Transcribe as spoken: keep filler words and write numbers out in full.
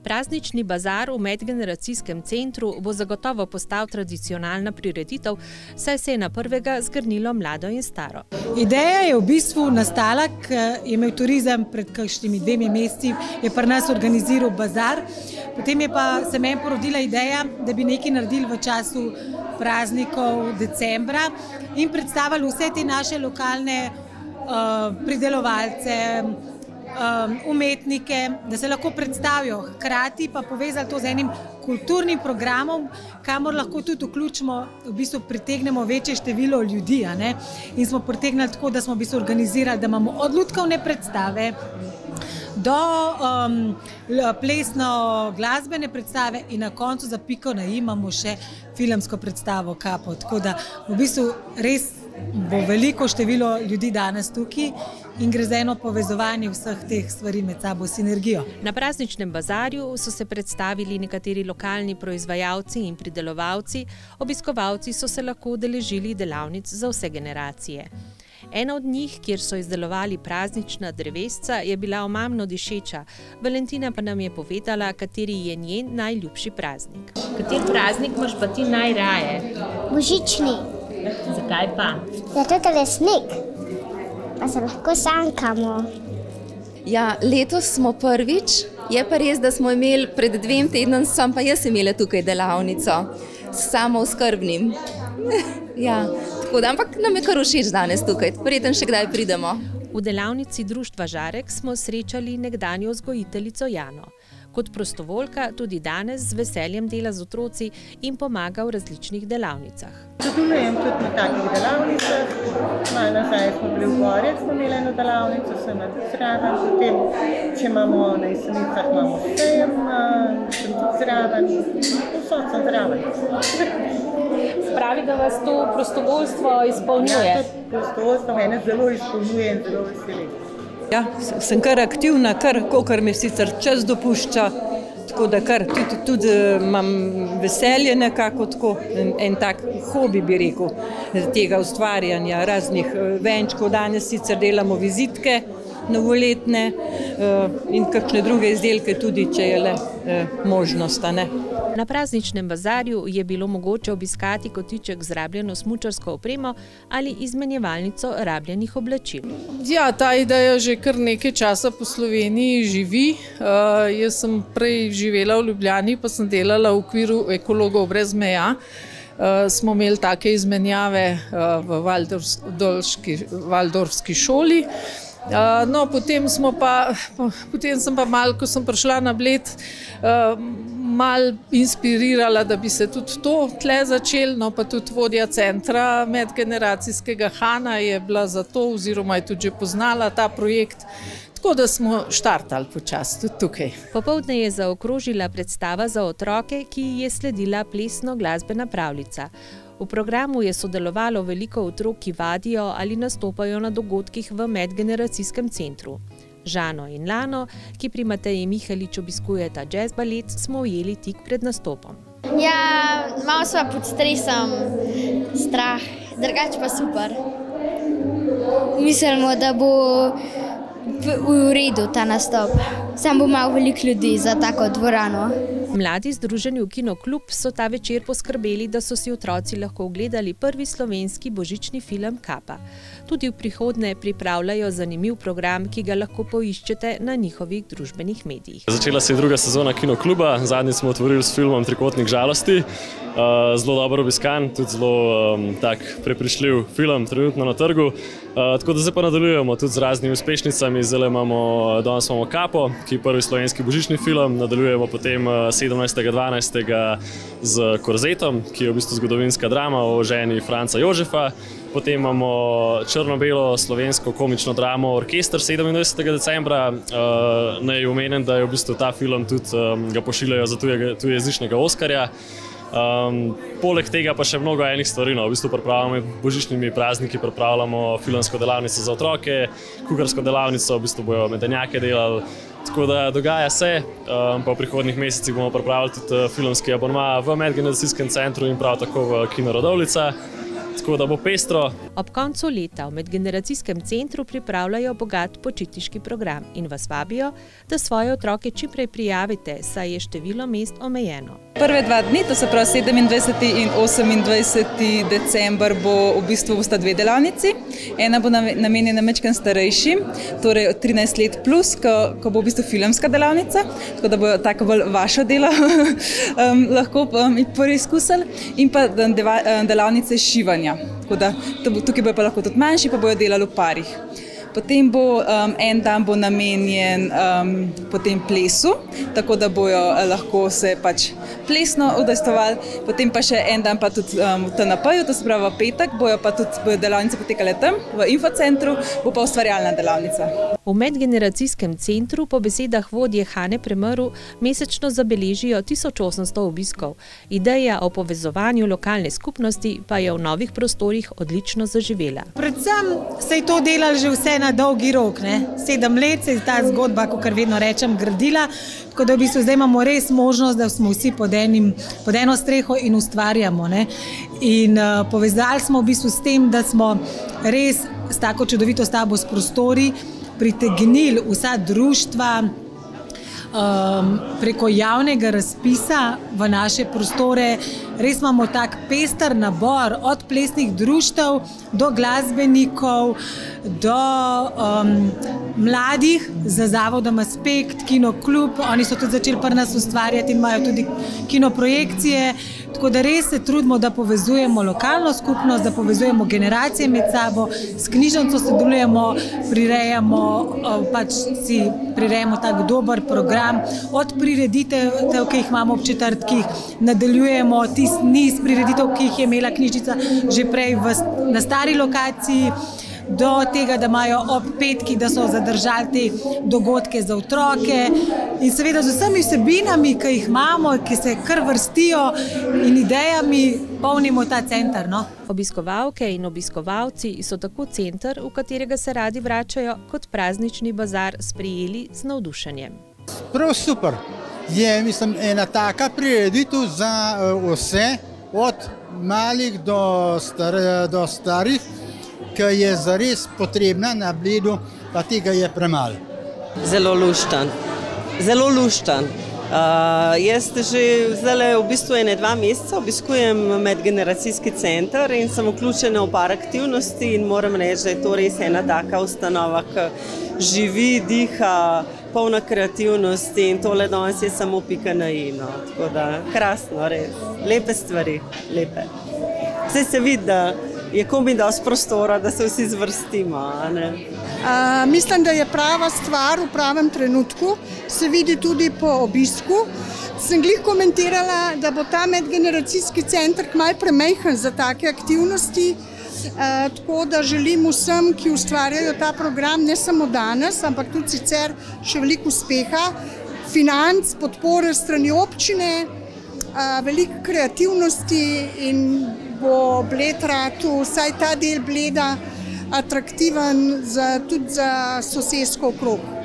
Praznični bazar v medgeneracijskem centru bo zagotovo postal tradicionalna prireditev, saj se je na prvega zgrnilo mlado in staro. Ideja je v bistvu nastala, ker je imel turizem pred kakšnimi dvemi meseci, je pri nas organiziral bazar. Potem je pa se meni porodila ideja, da bi nekaj naredili v času praznikov decembra in predstavili vse te naše lokalne uh, pridelovalce, Um, umetnike, da se lahko predstavijo, hkrati pa povezali to z enim kulturnim programom, kamor lahko tudi vključimo, v bistvu pritegnemo večje število ljudi. A ne? In smo pritegnili tako, da smo v bistvu organizirali, da imamo od lutkovne predstave do um, plesno-glasbene predstave in na koncu za piko na i imamo še filmsko predstavo Kapo. Tako da v bistvu res bo veliko število ljudi danes tukaj in gre za eno povezovanje vseh teh stvari med sabo, sinergijo. Na prazničnem bazarju so se predstavili nekateri lokalni proizvajalci in pridelovalci, obiskovalci so se lahko udeležili delavnic za vse generacije. Ena od njih, kjer so izdelovali praznična drevesca, je bila omamno dišeča. Valentina pa nam je povedala, kateri je njen najljubši praznik. Kateri praznik imaš pa ti najraje? Božični. Zakaj pa? Zato, ker je sneg, pa se lahko sankamo. Ja, letos smo prvič, je pa res, da smo imeli pred dvem tednom, sem pa jaz imela tukaj delavnico s samooskrbnim. Ja, tako da, ampak nam je kar všeč danes tukaj, verjetno še kdaj pridemo. V delavnici društva Žarek smo srečali nekdanjo vzgojiteljico Jano. Kot prostovoljka tudi danes z veseljem dela z otroci in pomaga v različnih delavnicah. Sodelujem tudi na takih delavnicah. Malo nazaj smo bili v Gorjah, smo imeli eno delavnico, sem na tudi zraven. Potem, če imamo na Jesenicah, imamo sejem, sem tudi zraven. Vso sem zraven. Pravi, da vas to prostovoljstvo izpolnjuje? Ja, to prostovoljstvo mene zelo izpolnjuje in zelo veseli. Ja, sem kar aktivna, kar kolikor mi sicer čas dopušča, tako da kar tudi, tudi imam veselje nekako tako, en, en tak hobi bi rekel, tega ustvarjanja raznih venčkov. Danes sicer delamo vizitke novoletne in kakšne druge izdelke tudi, če je le možnost, a ne. Na prazničnem bazarju je bilo mogoče obiskati kotiček z rabljeno smučarsko opremo ali izmenjevalnico rabljenih oblačil. Ja, ta ideja že kar nekaj časa po Sloveniji živi. Uh, jaz sem prej živela v Ljubljani, pa sem delala v okviru Ekologov brez meja. Uh, smo imeli take izmenjave uh, v Valdorfski, Valdorfski šoli. Uh, no, potem smo pa, potem sem pa malo, ko sem prišla na Bled, uh, malo inspirirala, da bi se tudi to tle začelo, no pa tudi vodja centra medgeneracijskega Hana je bila za to, oziroma je tudi že poznala ta projekt, tako da smo štartali počasi tudi tukaj. Popoldne je zaokrožila predstava za otroke, ki je sledila plesno-glasbena pravljica. V programu je sodelovalo veliko otrok, ki vadijo ali nastopajo na dogodkih v medgeneracijskem centru. Žano in Lano, ki pri Mateji Mihalič obiskujeta jazz balet, smo ujeli tik pred nastopom. Ja, malo sva pod stresom, strah, drugače pa super. Mislimo, da bo v redu ta nastop. Sam bo malo veliko ljudi za tako dvorano. Mladi združeni v Kinoklub so ta večer poskrbeli, da so si otroci lahko ogledali prvi slovenski božični film Kapa. Tudi v prihodnje pripravljajo zanimiv program, ki ga lahko poiščete na njihovih družbenih medijih. Začela se je druga sezona Kinokluba, zadnji smo otvorili s filmom Trikotnik žalosti. Zelo dobro obiskan, tudi zelo tak prepričljiv film trenutno na trgu. Tako da zdaj pa nadaljujemo tudi z raznimi uspešnicami. Zdaj imamo, danes imamo Kapo, ki je prvi slovenski božični film, nadaljujemo potem sedemnajstega dvanajstega z Korzetom, ki je v bistvu zgodovinska drama o ženi Franca Jožefa. Potem imamo črno-belo slovensko komično dramo Orkester sedemindvajsetega decembra. Naj omenim, da je v bistvu ta film tudi ga pošiljajo za tujejezičnega Oskarja. Um, poleg tega pa še mnogo enih stvari, no, v bistvu pripravljamo božičnimi prazniki, pripravljamo filmsko delavnico za otroke, kuharsko delavnico, v bistvu bojo medenjake delali, tako da dogaja se, um, pa v prihodnjih mesecih bomo pripravili tudi filmski abonma v medgeneracijskem centru in prav tako v Kino Radovljica. tako da bo pestro. Ob koncu leta v Medgeneracijskem centru pripravljajo bogat počitniški program in vas vabijo, da svoje otroke čim prej prijavite, saj je število mest omejeno. Prve dva dni, to se pravi sedemindvajseti in osemindvajseti december, bo v bistvu bosta dve delavnici. Ena bo namenjena majčkeno starejšim, torej od trinajst let plus, ko, ko bo v bistvu filmska delavnica, tako da bo tako bolj vaše delo um, lahko um, preizkusili, in pa delavnice šivanja. Tako da tukaj bojo pa lahko tudi manjši, pa bojo delali v parih. Potem bo um, en dan bo namenjen um, potem plesu, tako da bojo lahko se pač plesno udejstvovali. Potem pa še en dan pa tudi um, v T N P-ju, to se pravi v petek, bojo pa tudi bojo delavnice potekale tam, v infocentru, bo pa ustvarjalna delavnica. V Medgeneracijskem centru po besedah vodje Hane Premrl mesečno zabeležijo tisoč osemsto obiskov. Ideja o povezovanju lokalne skupnosti pa je v novih prostorih odlično zaživela. Predvsem se je to delalo že vse na dolgi rok, ne? Sedem let se je ta zgodba, kakor vedno rečem, gradila, tako da v bistvu zdaj imamo res možnost, da smo vsi pod, enim, pod eno streho in ustvarjamo, ne? In uh, povezali smo v bistvu s tem, da smo res s tako čudovito stavbo s prostori pritegnili vsa društva um, preko javnega razpisa v naše prostore. Res imamo tak pester nabor od plesnih društev do glasbenikov, do um, mladih za zavodom Aspekt, kinoklub. Oni so tudi začeli pri nas ustvarjati in imajo tudi kinoprojekcije. Tako da res se trudimo, da povezujemo lokalno skupnost, da povezujemo generacije med sabo, s knjižnico sodelujemo, prirejamo, pač si prirejamo tak dober program. Od prireditev, ki jih imamo ob četrtkih, nadaljujemo tisti niz prireditev, ki jih je imela knjižnica že prej v, na stari lokaciji, do tega, da imajo ob petki, da so zadržali te dogodke za otroke in seveda z vsemi vsebinami, ki jih imamo, ki se kar vrstijo in idejami polnimo ta center. No? Obiskovalke in obiskovalci so tako center, v katerega se radi vračajo, kot praznični bazar sprejeli z navdušenjem. Prav super. Je, mislim, ena taka prireditev za uh, vse, od malih do, star, do starih, ki je zares potrebna na Bledu, pa tega je premalo. Zelo luštan, zelo luštan. Uh, jaz že zdaj v bistvu ene dva meseca obiskujem Medgeneracijski center in sem vključena v par aktivnosti in moram reči, da je to res ena taka ustanova, ki živi, diha, polna kreativnosti in tole danes je samo pika na i, no. Tako da krasno, res. Lepe stvari, lepe. Zdaj se vidi, da je komaj dosti prostora, da se vsi zvrstimo, a ne? Uh, mislim, da je prava stvar v pravem trenutku, se vidi tudi po obisku. Sem glih komentirala, da bo ta medgeneracijski center kmalu premajhen za take aktivnosti, uh, tako da želim vsem, ki ustvarjajo ta program, ne samo danes, ampak tudi sicer še veliko uspeha, financ, podpore strani občine, uh, veliko kreativnosti in bo Bled ratu, vsaj ta del Bleda, atraktiven za, tudi za sosesko okrog.